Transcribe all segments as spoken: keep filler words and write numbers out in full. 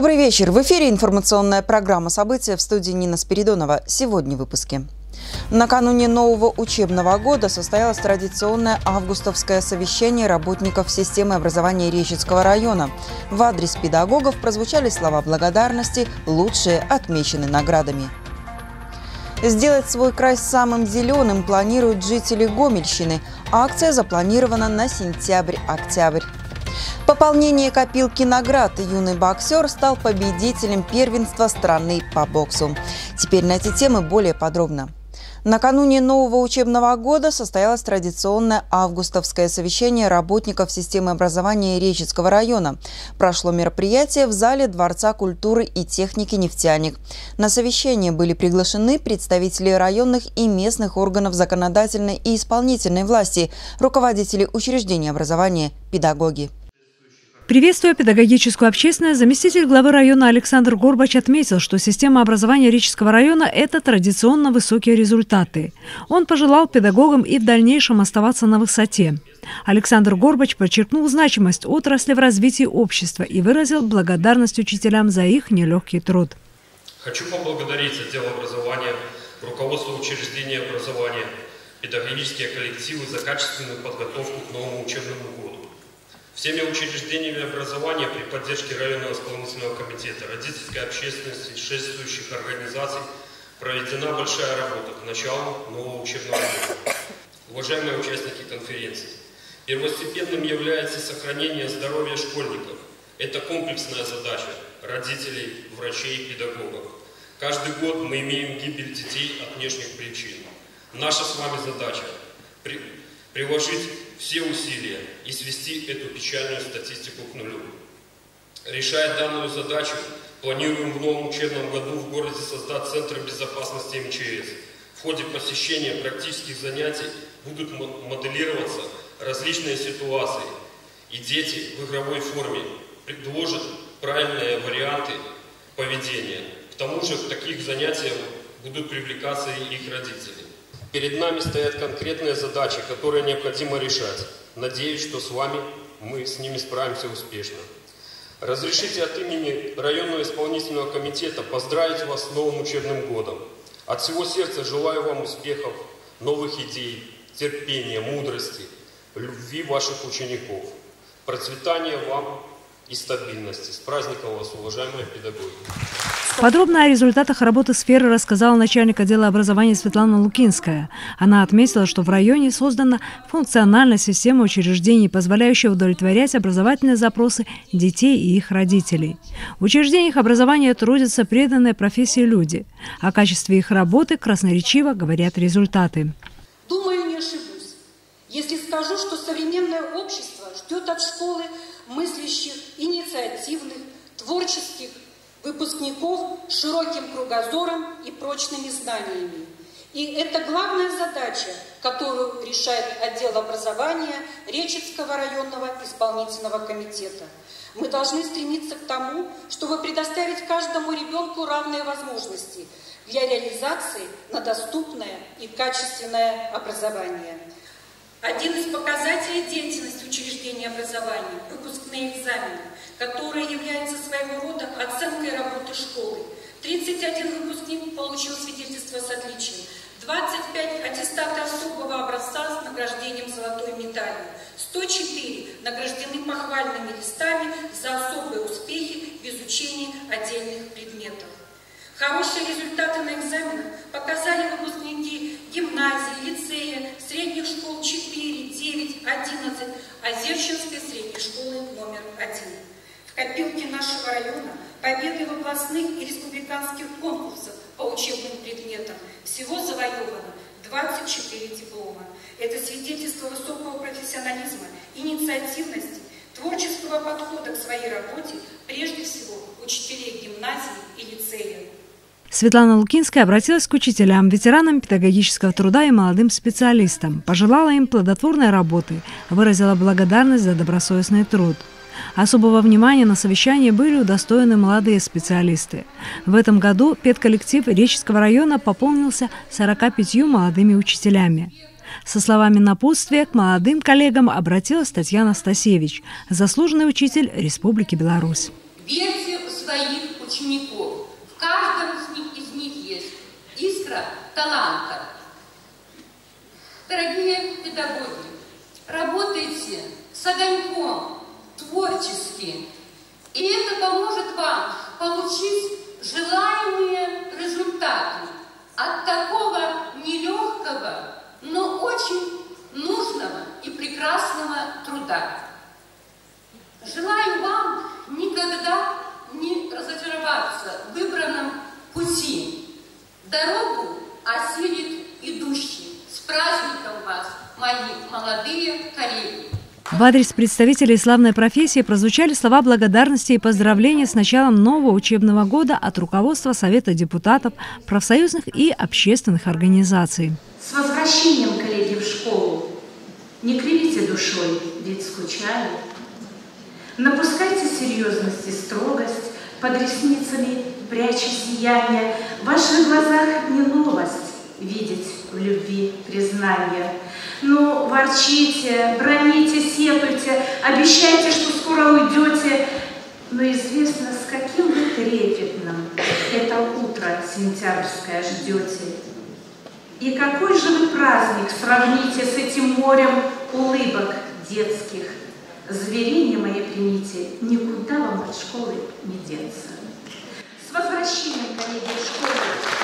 Добрый вечер. В эфире информационная программа «События», в студии Нина Спиридонова. Сегодня в выпуске. Накануне нового учебного года состоялось традиционное августовское совещание работников системы образования Речицкого района. В адрес педагогов прозвучали слова благодарности, лучшие отмечены наградами. Сделать свой край самым зеленым планируют жители Гомельщины. Акция запланирована на сентябрь-октябрь. Пополнение копилки наград. Юный боксер стал победителем первенства страны по боксу. Теперь на эти темы более подробно. Накануне нового учебного года состоялось традиционное августовское совещание работников системы образования Речицкого района. Прошло мероприятие в зале Дворца культуры и техники «Нефтяник». На совещание были приглашены представители районных и местных органов законодательной и исполнительной власти, руководители учреждений образования, педагоги. Приветствуя педагогическую общественность, заместитель главы района Александр Горбач отметил, что система образования Речицкого района – это традиционно высокие результаты. Он пожелал педагогам и в дальнейшем оставаться на высоте. Александр Горбач подчеркнул значимость отрасли в развитии общества и выразил благодарность учителям за их нелегкий труд. Хочу поблагодарить отдел образования, руководство учреждения образования, педагогические коллективы за качественную подготовку к новому учебному году. Всеми учреждениями образования при поддержке районного исполнительного комитета, родительской общественности и шествующих организаций проведена большая работа к началу нового учебного года. Уважаемые участники конференции, первостепенным является сохранение здоровья школьников. Это комплексная задача родителей, врачей и педагогов. Каждый год мы имеем гибель детей от внешних причин. Наша с вами задача при... приложить все усилия и свести эту печальную статистику к нулю. Решая данную задачу, планируем в новом учебном году в городе создать Центр безопасности эм че эс. В ходе посещения практических занятий будут моделироваться различные ситуации, и дети в игровой форме предложат правильные варианты поведения. К тому же в таких занятиях будут привлекаться и их родители. Перед нами стоят конкретные задачи, которые необходимо решать. Надеюсь, что с вами мы с ними справимся успешно. Разрешите от имени районного исполнительного комитета поздравить вас с новым учебным годом. От всего сердца желаю вам успехов, новых идей, терпения, мудрости, любви ваших учеников, процветания вам и стабильности. С праздником вас, уважаемые педагоги! Подробно о результатах работы сферы рассказала начальник отдела образования Светлана Лукинская. Она отметила, что в районе создана функциональная система учреждений, позволяющая удовлетворять образовательные запросы детей и их родителей. В учреждениях образования трудятся преданные профессии люди. О качестве их работы красноречиво говорят результаты. Думаю, не ошибусь, если скажу, что современное общество ждет от школы мыслящих, инициативных, творческих выпускников с широким кругозором и прочными знаниями. И это главная задача, которую решает отдел образования Речицкого районного исполнительного комитета. Мы должны стремиться к тому, чтобы предоставить каждому ребенку равные возможности для реализации на доступное и качественное образование. Один из показателей деятельности учреждения образования – выпускные экзамены, которые являются своего рода оценкой работы школы. тридцать один выпускник получил свидетельство с отличием, двадцать пять аттестаты особого образца с награждением золотой медалью, сто четыре награждены похвальными листами за особые успехи в изучении отдельных предметов. Хорошие результаты на экзаменах показали выпускники гимназии, лицея, средних школ четыре, девять, одиннадцать, Озерчинской средней школы номер один. В копилке нашего района победы в областных и республиканских конкурсах по учебным предметам всего завоевано двадцать четыре диплома. Это свидетельство высокого профессионализма, инициативности, творческого подхода к своей работе, прежде всего учителей гимназии и лицея. Светлана Лукинская обратилась к учителям, ветеранам педагогического труда и молодым специалистам, пожелала им плодотворной работы, выразила благодарность за добросовестный труд. Особого внимания на совещании были удостоены молодые специалисты. В этом году педколлектив Речицкого района пополнился сороками пятью молодыми учителями. Со словами напутствия к молодым коллегам обратилась Татьяна Стасевич, заслуженный учитель Республики Беларусь. Верьте в своих учеников. В каждом из них, из них есть искра таланта. Дорогие педагоги, работайте с огоньком, творчески, и это поможет вам получить желаемые результаты от такого нелегкого, но очень нужного и прекрасного труда. Желаю вам никогда не разочароваться в выбранном пути. Дорогу осилит идущий. С праздником вас, мои молодые коллеги! В адрес представителей славной профессии прозвучали слова благодарности и поздравления с началом нового учебного года от руководства Совета депутатов, профсоюзных и общественных организаций. С возвращением, коллеги, в школу! Не кривите душой, ведь скучали. Напускайте серьезность и строгость, под ресницами пряча сияние. В ваших глазах не новость видеть в любви признание. Ну, ворчите, броните, сетуйте, обещайте, что скоро уйдете. Но известно, с каким вы трепетным это утро сентябрьское ждете. И какой же вы праздник сравните с этим морем улыбок детских. Зверение мое примите, никуда вам от школы не деться. С возвращением, коллеги, в школу!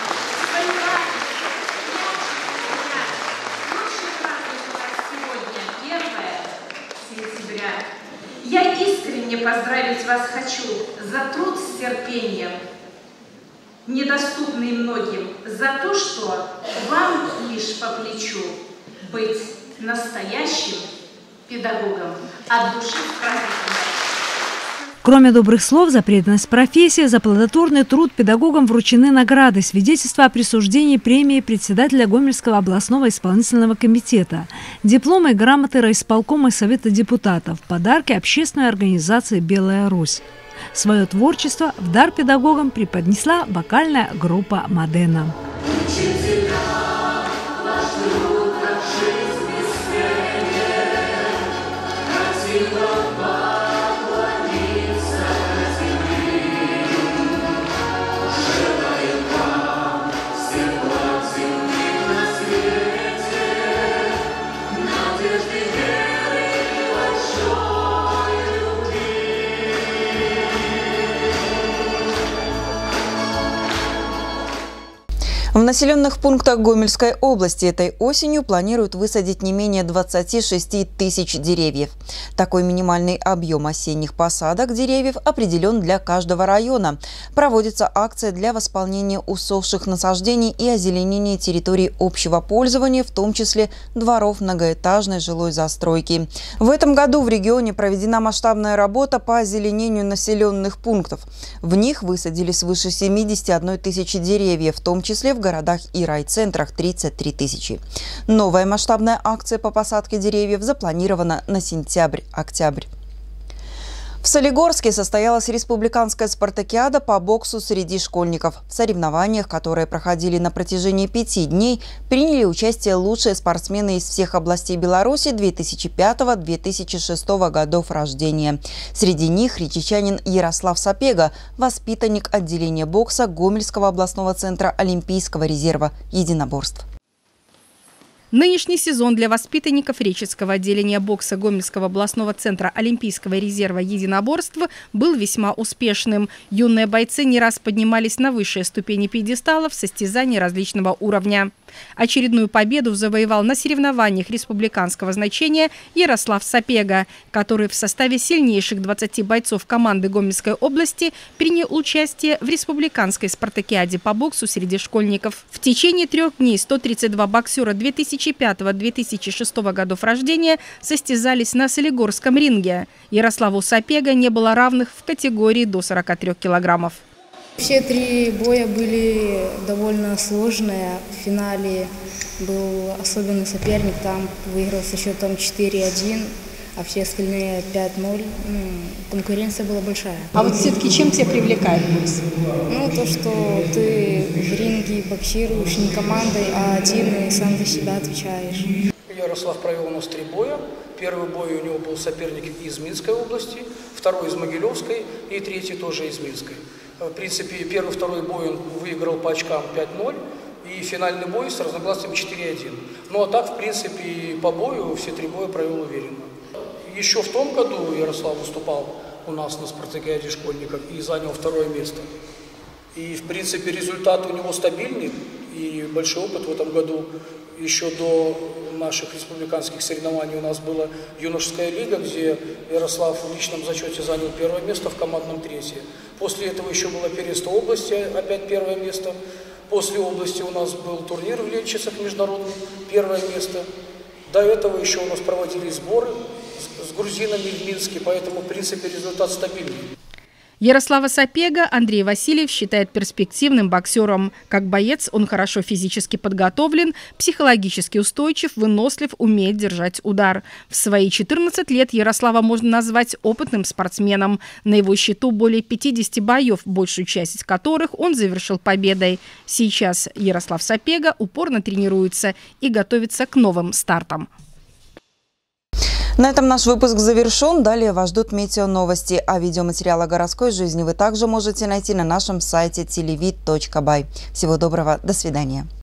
Я искренне поздравить вас хочу за труд с терпением, недоступный многим, за то, что вам лишь по плечу быть настоящим педагогом от души с праздником. Кроме добрых слов за преданность профессии, за плодотворный труд педагогам вручены награды, свидетельства о присуждении премии председателя Гомельского областного исполнительного комитета, дипломы и грамоты райисполкома и Совета депутатов, подарки общественной организации «Белая Русь». Свое творчество в дар педагогам преподнесла вокальная группа «Модена». В населенных пунктах Гомельской области этой осенью планируют высадить не менее двадцати шести тысяч деревьев. Такой минимальный объем осенних посадок деревьев определен для каждого района. Проводится акция для восполнения усохших насаждений и озеленения территорий общего пользования, в том числе дворов многоэтажной жилой застройки. В этом году в регионе проведена масштабная работа по озеленению населенных пунктов. В них высадили свыше семидесяти одной тысячи деревьев, в том числе в В городах и райцентрах тридцать три тысячи. Новая масштабная акция по посадке деревьев запланирована на сентябрь-октябрь. В Солигорске состоялась республиканская спартакиада по боксу среди школьников. В соревнованиях, которые проходили на протяжении пяти дней, приняли участие лучшие спортсмены из всех областей Беларуси две тысячи пятого — две тысячи шестого годов рождения. Среди них речичанин Ярослав Сапега, воспитанник отделения бокса Гомельского областного центра Олимпийского резерва единоборств. Нынешний сезон для воспитанников Речицкого отделения бокса Гомельского областного центра Олимпийского резерва единоборств был весьма успешным. Юные бойцы не раз поднимались на высшие ступени пьедесталов в состязаний различного уровня. Очередную победу завоевал на соревнованиях республиканского значения Ярослав Сапега, который в составе сильнейших двадцати бойцов команды Гомельской области принял участие в республиканской спартакиаде по боксу среди школьников. В течение трех дней сто тридцать два боксера две тысячи пятого — две тысячи шестого годов рождения состязались на Солигорском ринге. Ярославу Сапега не было равных в категории до сорока трёх килограммов. Все три боя были довольно сложные. В финале был особенный соперник, там выиграл со счетом четыре один, а все остальные пять ноль. Ну, конкуренция была большая. А вот все-таки чем тебя привлекает бокс? Ну, то, что ты в ринге боксируешь не командой, а один и сам за себя отвечаешь. Ярослав провел у нас три боя. Первый бой у него был соперник из Минской области, второй из Могилевской и третий тоже из Минской. В принципе, первый, второй бой он выиграл по очкам пять ноль и финальный бой с разногласием четыре один. Ну а так, в принципе, по бою все три боя провел уверенно. Еще в том году Ярослав выступал у нас на спартакиаде школьников и занял второе место. И, в принципе, результат у него стабильный и большой опыт в этом году. Еще до наших республиканских соревнований у нас была юношеская лига, где Ярослав в личном зачете занял первое место, в командном третье. После этого еще было первенство области, опять первое место. После области у нас был турнир в Лельчицах международный, первое место. До этого еще у нас проводились сборы с, с грузинами в Минске, поэтому, в принципе, результат стабильный. Ярослава Сапега Андрей Васильев считает перспективным боксером. Как боец он хорошо физически подготовлен, психологически устойчив, вынослив, умеет держать удар. В свои четырнадцать лет Ярослава можно назвать опытным спортсменом. На его счету более пятидесяти боев, большую часть из которых он завершил победой. Сейчас Ярослав Сапега упорно тренируется и готовится к новым стартам. На этом наш выпуск завершен. Далее вас ждут метеоновости. А видеоматериал о городской жизни вы также можете найти на нашем сайте телевид точка бай. Всего доброго. До свидания.